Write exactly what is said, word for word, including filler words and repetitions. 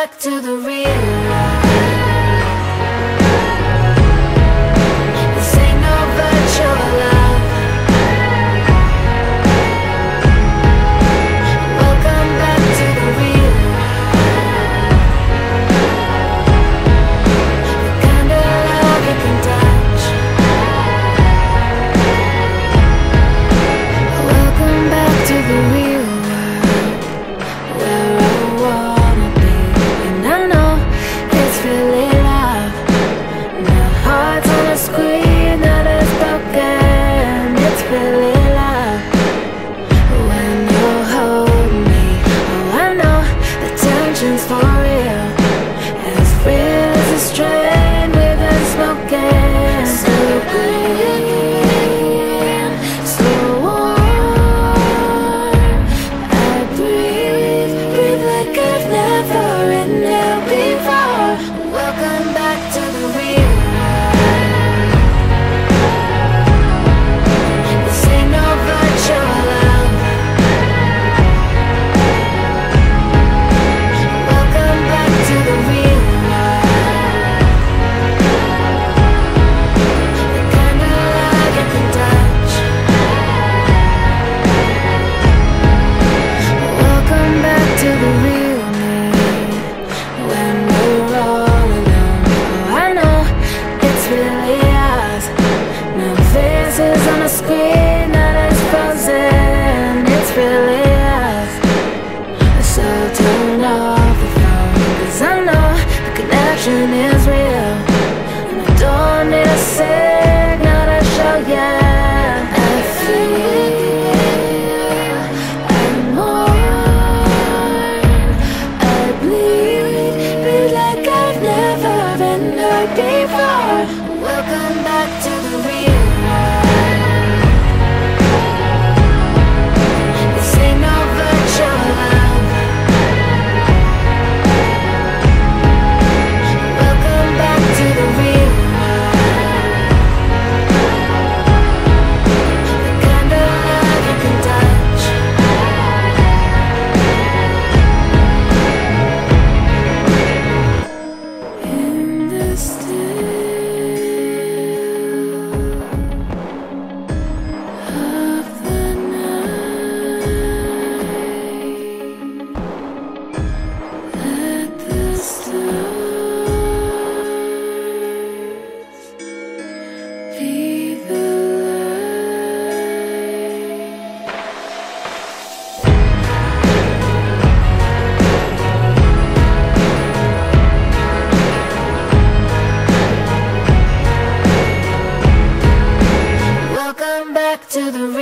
back to the real life. This ain't no virtual love. Welcome back to the real life. The kind of love you can touch. Welcome back to the real world, where I wanna be. And I know it's really love. My heart's on a screen that is broken. It's really love. When you hold me, oh I know the tension's for real. As real as a strain we've been smoking. So green, so warm. I breathe, breathe like I've never inhaled before. Welcome back to the real life. This ain't no virtual love. Welcome back to the real life. The kind of love you can touch. Welcome back to the real me. When we're all alone, oh I know it's really us. No faces on a screen that is frozen. It's really us. So turn off the phone, 'cause I know the connection is real. And I don't need a signal to show ya. I feel, I'm warm, I bleed, bleed like I've never been hurt before. Welcome back to the real life. This ain't no virtual love. Welcome back to the real life. The kind of love you can touch. In the still of the night, let the stars be the light. Welcome back to the